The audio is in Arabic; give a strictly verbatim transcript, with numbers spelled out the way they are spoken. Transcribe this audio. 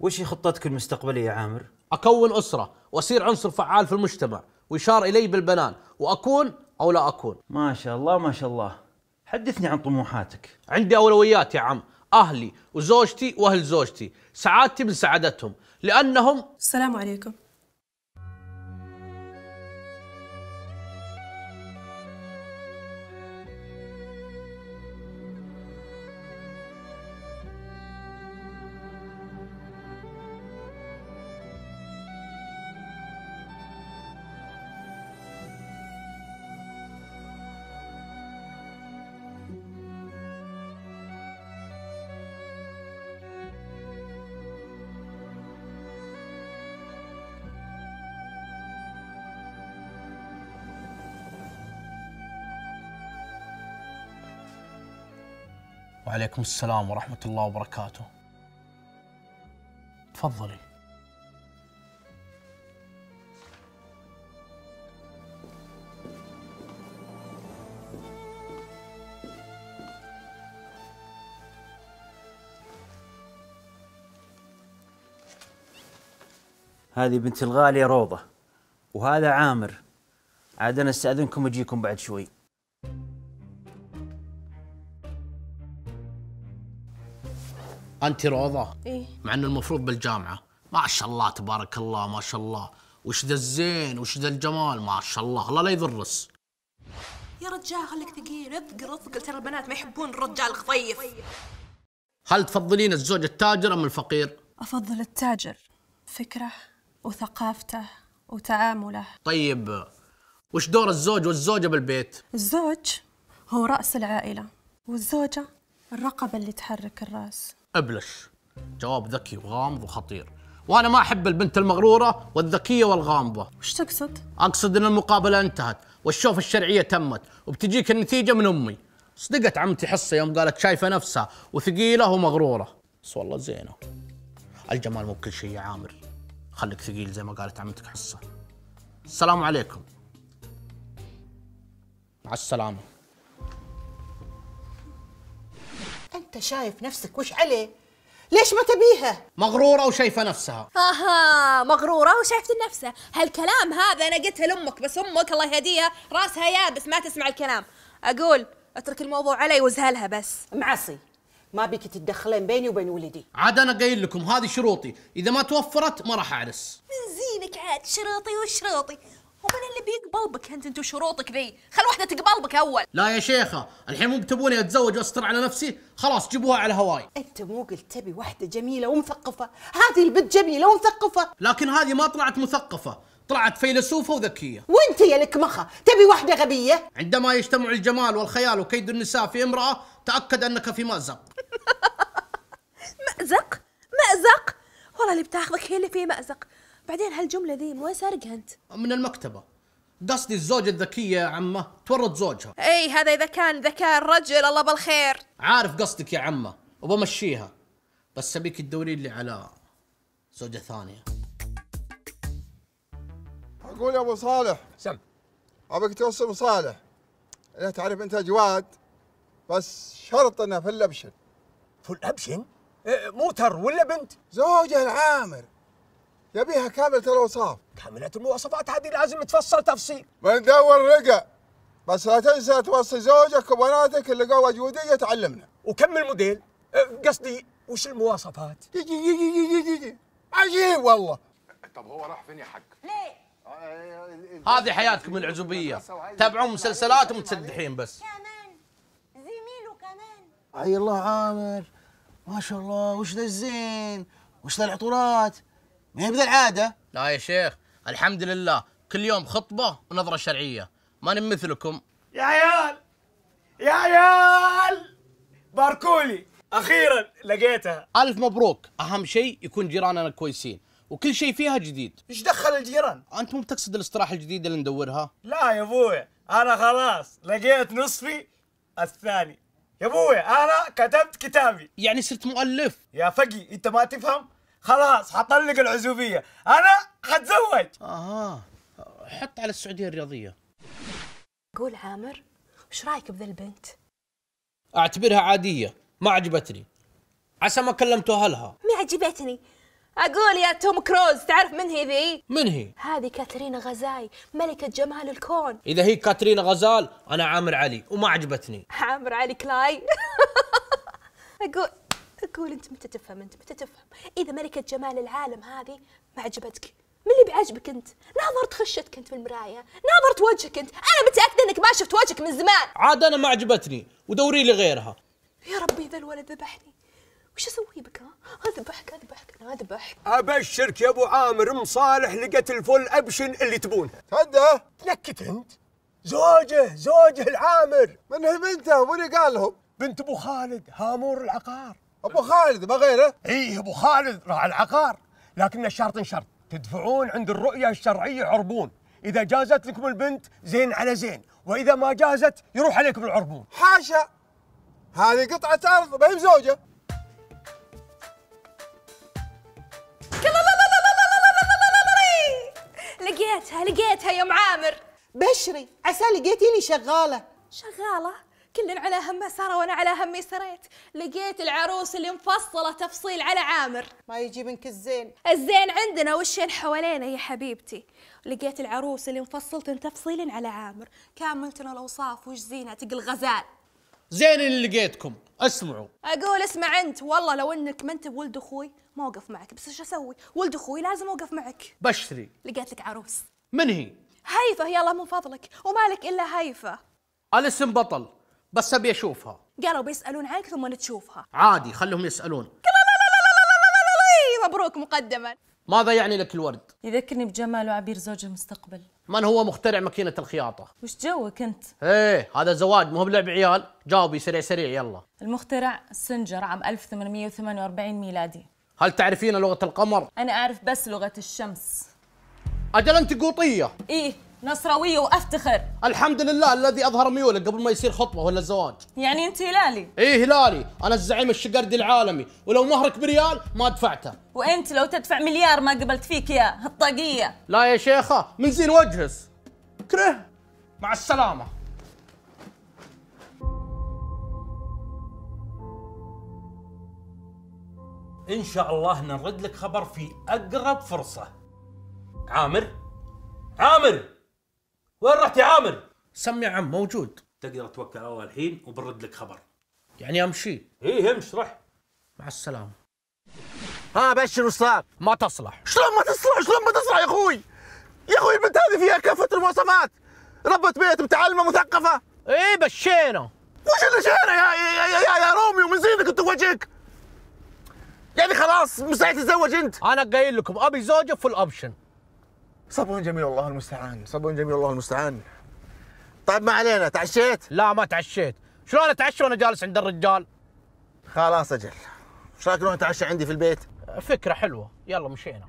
وش خطتك المستقبلية يا عامر؟ أكون أسرة وأصير عنصر فعال في المجتمع ويشار إلي بالبنان، وأكون أو لا أكون. ما شاء الله ما شاء الله، حدثني عن طموحاتك. عندي أولويات يا عم، أهلي وزوجتي وأهل زوجتي، سعادتي من سعادتهم، لأنهم. السلام عليكم. وعليكم السلام ورحمة الله وبركاته. تفضلي. هذه بنت الغالية روضة، وهذا عامر. عاد أنا استأذنكم وأجيكم بعد شوي. أنت روضة؟ إيه؟ مع أنه المفروض بالجامعة. ما شاء الله تبارك الله، ما شاء الله، وش ذا الزين وش ذا الجمال، ما شاء الله، الله لا يضرس. يا رجال خليك ثقيل، اثقل اثقل، ترى البنات ما يحبون الرجال الخفيف. هل تفضلين الزوج التاجر أم الفقير؟ أفضل التاجر، فكره وثقافته وتعامله. طيب وش دور الزوج والزوجة بالبيت؟ الزوج هو رأس العائلة، والزوجة الرقبة اللي تحرك الرأس. أبلش. جواب ذكي وغامض وخطير، وأنا ما أحب البنت المغرورة والذكية والغامضة. وش تقصد؟ أقصد أن المقابلة انتهت والشوف الشرعية تمت، وبتجيك النتيجة من أمي. صدقت عمتي حصة يوم قالت شايفة نفسها وثقيلة ومغرورة، بس والله زينة. الجمال مو بكل شيء يا عامر، خليك ثقيل زي ما قالت عمتك حصة. السلام عليكم. مع السلامة. أنت شايف نفسك وش عليه؟ ليش ما تبيها؟ مغرورة وشايفة نفسها. اها مغرورة وشايفة نفسها، هالكلام هذا أنا قلتها لأمك، بس أمك الله يهديها راسها يابس ما تسمع الكلام. أقول اترك الموضوع علي وازهلها بس. معصي، ما بيك تتدخلين بيني وبين ولدي. عاد أنا قايل لكم هذه شروطي، إذا ما توفرت ما راح أعرس. من زينك عاد شروطي وشروطي، ومن اللي بيقبل بك أنت أنت وشروطك ذي؟ خل واحدة تقبل بك أول. لا يا شيخة، الحين مو بتبوني أتزوج وأستر على نفسي؟ خلاص جيبوها على هواي. أنت مو قلت تبي واحدة جميلة ومثقفة؟ هذه البنت جميلة ومثقفة. لكن هذه ما طلعت مثقفة، طلعت فيلسوفة وذكية. وأنت يا لك مخة تبي واحدة غبية؟ عندما يجتمع الجمال والخيال وكيد النساء في امرأة، تأكد أنك في مأزق. مأزق؟ مأزق؟ والله اللي بتاخذك هي اللي في مأزق. بعدين هالجملة ذي من وين سارقها أنت؟ من المكتبة. قصدي الزوجة الذكية يا عمه تورط زوجها. اي هذا اذا كان ذكاء الرجل الله بالخير. عارف قصدك يا عمه وبمشيها، بس ابيك تدورين لي على زوجة ثانية. اقول يا ابو صالح. سم. ابيك توصل صالح. لا تعرف انت جواد، بس شرط انه في الابشن. في الابشن؟ إيه مو تر ولا بنت؟ زوجة العامر يبيها كاملة الأوصاف. كاملة المواصفات هذه لازم تفصل تفصيل. بندور رقة، بس لا تنسى توصي زوجك وبناتك اللي قوة وجودية تعلمنا. وكم الموديل؟ إيه قصدي وش المواصفات؟ يجي يجي يجي يجي عجيب والله. طب هو راح فين يا حاج؟ ليه؟ هذه حياتكم العزوبية، تابعون مسلسلات ومتسدحين بس. كمان زميله كمان. حي الله عامر، ما شاء الله، وش ذا الزين، وش ذا العطورات، ما هي بذا العادة. لا يا شيخ، الحمد لله كل يوم خطبة ونظرة شرعية، ما نمثلكم. يا عيال يا عيال باركولي، أخيرا لقيتها. ألف مبروك، أهم شيء يكون جيراننا كويسين وكل شيء فيها جديد. إيش دخل الجيران؟ أنت مو بتقصد الاستراحة الجديدة اللي ندورها؟ لا يا أبوي، أنا خلاص لقيت نصفي الثاني. يا أبوي أنا كتبت كتابي. يعني صرت مؤلف؟ يا فقي أنت ما تفهم؟ خلاص حطلق العزوبية، أنا حتزوج. آه حط على السعودية الرياضية. قول عامر، وش رايك بذا البنت؟ أعتبرها عادية، ما عجبتني، عسى ما كلمت أهلها. ما عجبتني، اقول يا توم كروز، تعرف من هي ذي؟ من هي؟ هذه كاترينا غزاي، ملكة جمال الكون. اذا هي كاترينا غزال انا عامر علي وما عجبتني. عامر علي كلاي. اقول اقول انت متى تفهم، انت متى تفهم؟ اذا ملكة جمال العالم هذه ما عجبتك، من اللي بيعجبك انت؟ ناظرت خشتك انت في المرايه، ناظرت وجهك انت، انا متاكده انك ما شفت وجهك من زمان. عاد انا ما عجبتني ودوري لي غيرها. يا ربي ذا الولد ذبحني، وش اسوي بك؟ ها اذبحك اذبحك انا اذبحك. ابشرك يا ابو عامر، ام صالح لقت الفل ابشن اللي تبونها. تهدى. تنكت انت. زوجه زوجه العامر. من هي بنته ومن قال لهم؟ بنت ابو خالد هامور العقار. ابو خالد ما غيره؟ ايه ابو خالد راعي العقار، لكن الشرط شرط تدفعون عند الرؤيه الشرعيه عربون، اذا جازت لكم البنت زين على زين، واذا ما جازت يروح عليكم العربون. حاشا، هذه قطعة أرض ما هي بزوجة. لقيتها لقيتها يا ام عامر. بشري، عسى لقيتي لي شغالة. شغالة؟ كلن على همه سارة وانا على همي سريت. لقيت العروس اللي مفصلة تفصيل على عامر. ما يجي منك الزين. الزين عندنا والشين حوالينا يا حبيبتي. لقيت العروس اللي مفصلتن تفصيل على عامر، كاملتن الاوصاف وش زينة تقل غزال. زين اللي لقيتكم، اسمعوا. اقول اسمع انت، والله لو انك ما انت بولد اخوي ما اوقف معك، بس ايش اسوي؟ ولد اخوي لازم اوقف معك. بشري، لقيت لك عروس. من هي؟ هيفا، يلا من فضلك، ومالك الا هيفا. الاسم بطل، بس ابي اشوفها. قالوا بيسالون عنك ثم تشوفها. عادي خلهم يسالون. مبروك مقدما. ماذا يعني لك الورد؟ يذكرني بجمال وعبير زوج المستقبل. من هو مخترع ماكينة الخياطة؟ وش جوك انت؟ ايه هذا زواج مو بلعب عيال، جاوبي سريع سريع يلا. المخترع سنجر عام ألف وثمانمئة وثمانية وأربعين ميلادي. هل تعرفين لغة القمر؟ أنا أعرف بس لغة الشمس. أجل أنت قوطية. إيه نصراوية وأفتخر. الحمد لله الذي أظهر ميوله قبل ما يصير خطبة ولا الزواج. يعني أنت هلالي؟ إيه هلالي، أنا الزعيم الشقردي العالمي، ولو مهرك بريال ما دفعته. وأنت لو تدفع مليار ما قبلت فيك يا الطاقية. لا يا شيخة من زين وجهس. كره مع السلامة. إن شاء الله نرد لك خبر في أقرب فرصة. عامر عامر وين رحت يا عامر؟ سم يا عم موجود. تقدر توكل على الله الحين وبنرد لك خبر. يعني امشي؟ ايه امشي رح. مع السلامة. ها بشر وش صار؟ ما تصلح. شلون ما تصلح؟ شلون ما تصلح يا اخوي؟ يا اخوي البنت هذه فيها كافة المواصفات، ربة بيت متعلمة مثقفة. ايه بشينا. وش اللي شينا يا يا يا, يا, يا روميو من زينك انت وجهك؟ يعني خلاص مستحيل تتزوج انت؟ انا قايل لكم ابي زوجة فول اوبشن. صبر جميل الله المستعان، صبر جميل الله المستعان. طيب ما علينا، تعشيت؟ لا ما تعشيت، شلون اتعشى وانا جالس عند الرجال؟ خلاص اجل، ايش رايك نروح نتعشى عندي في البيت؟ فكرة حلوة، يلا مشينا.